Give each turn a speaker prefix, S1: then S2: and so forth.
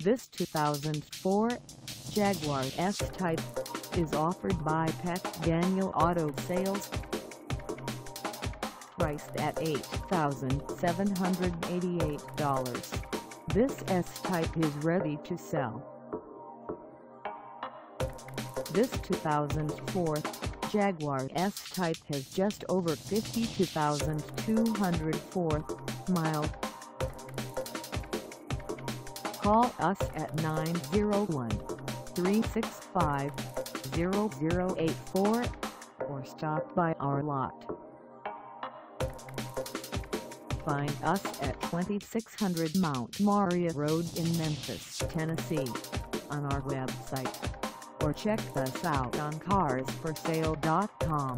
S1: This 2004 Jaguar S-Type is offered by Peck Daniel Auto Sales. Priced at $8,788, this S-Type is ready to sell. This 2004 Jaguar S-Type has just over 52,204 miles. Call us at 901-365-0084 or stop by our lot. Find us at 2600 Mount Moriah Road in Memphis, Tennessee, on our website, or check us out on carsforsale.com.